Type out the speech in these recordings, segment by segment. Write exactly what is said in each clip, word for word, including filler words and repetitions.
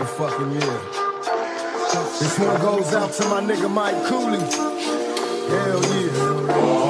motherfucking year. This one goes out to my nigga Mike Cooley. Hell yeah.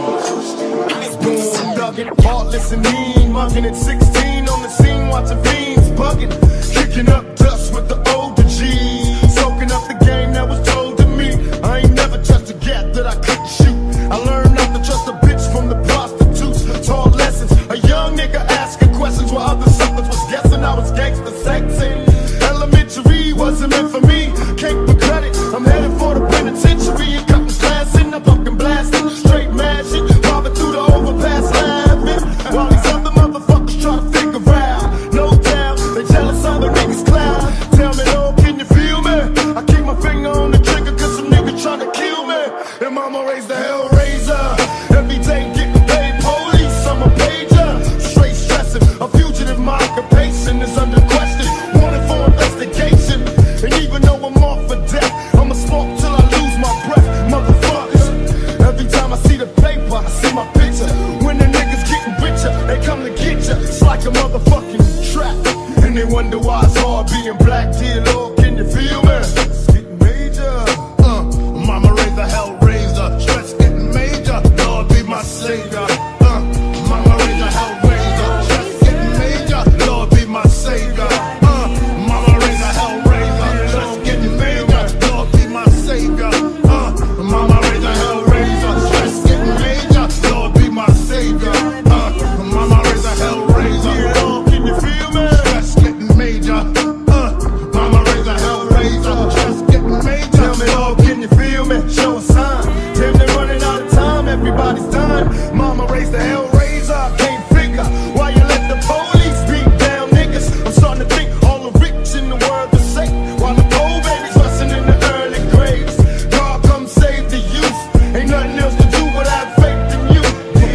Boom, dugging, heartless and mean, mugging at sixteen on the scene, watching fiends bugging, kicking up dust with the older G's, soaking up the game that was told to me. I ain't never touched a gap that I couldn't shoot. I learned not to trust a bitch from the prostitutes. Taught lessons, a young nigga asking questions while other suckers was guessing I was gangster sexing. Elementary wasn't meant for me, cake for credit. I'm headed for the penitentiary and cutting class in the fucking blasting, straight mad shit, robbing through the overpass laughing, while these other motherfuckers try to figure out. No doubt, they jealous other niggas clown. Tell me, oh, can you feel me? I keep my finger on the trigger cause some nigga trying to kill me. And mama raised the hell raiser. Every day getting paid police, I'm a pager. Straight stressing, a fugitive, my occupation is under question. Wanted for investigation. And even though I'm off for death, I'ma smoke till I lose my breath. Motherfuckers, every time I see the paper, I see my picture. When the niggas getting richer, they come to get ya. It's like a motherfucking trap. And they wonder why it's hard being black. Dear Lord, can you feel me? It's getting major. Uh, mama raised the hell raiser. Stress getting major. Lord be my savior. Uh, mama raised the hell raiser. Stress getting major. Lord be my savior. Uh, mama raised the hell raiser. Stress getting major. Lord be my savior. Uh, mama raised the hell raiser. Stress getting major. Lord be my savior. Uh, mama raised the hell raiser. Lord, can you feel me? Stress getting major. Uh, mama raised the hell raiser. Stress getting major. Tell me, Lord, can you feel me? Show a sign. Damn, they're running out of time. Everybody's dying. Mama raised the hell raiser. Can't figure why you let the police beat down niggas. I'm starting to think all the rich in the world are safe, while the poor babies rusting in the early graves. God come save the youth. Ain't nothing else to do but have faith in you.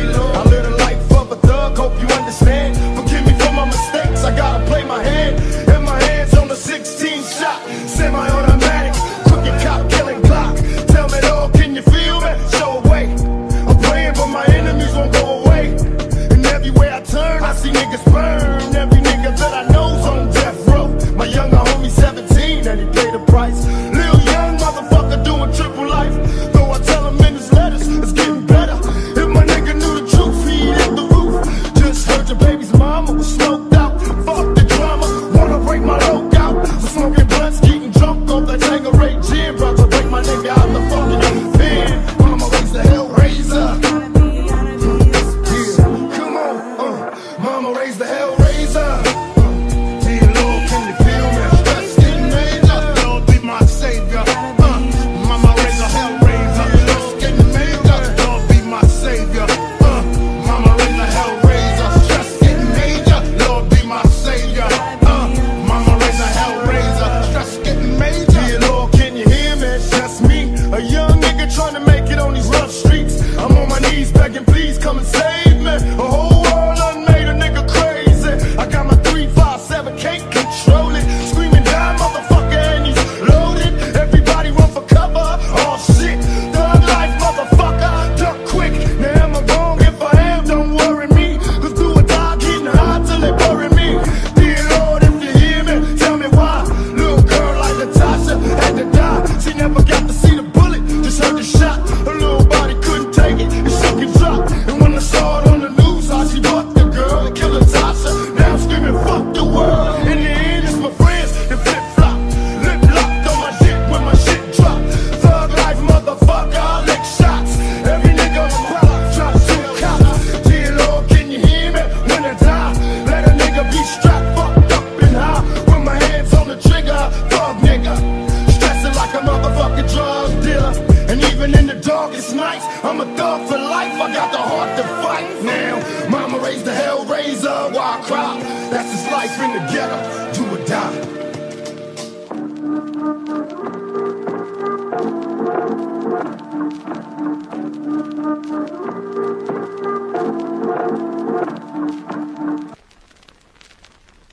I live the life of a thug. Hope you understand. Forgive me for my mistakes. I gotta play my hand. And my hands on the sixteen shot, semi-automatic, crooked cop killing Glock. Tell me, dog, can you feel me? Show a way. I'm praying, but my enemies won't go away. And everywhere I turn, I see niggas burn. Every nigga that I know's on death row. My younger homie seventeen, and he paid the price. Lil young motherfucker doing triple life. Though I tell him in his letters, it's getting better. If my nigga knew the truth, he'd hit the roof. Just heard your baby's mama was smoked out. Fuck the drama, wanna break my logout. Smoking blunts, getting drunk off that Tanqueray gin. About to break my nigga out the fucking pen. Mama raised the hell raiser. Yeah, come on, uh, mama raised the hell raiser. Uh, dear Lord, can you feel me? Stress getting major. Lord be my savior. Uh, mama raised the hell raiser. Stress getting major. Lord be my savior. Uh, mama raised the hell raiser. Stress getting major. Lord be my savior. Uh, mama raised the hell raiser. Stress getting major. Dear Lord, can you hear me? It's just me, a young nigga trying to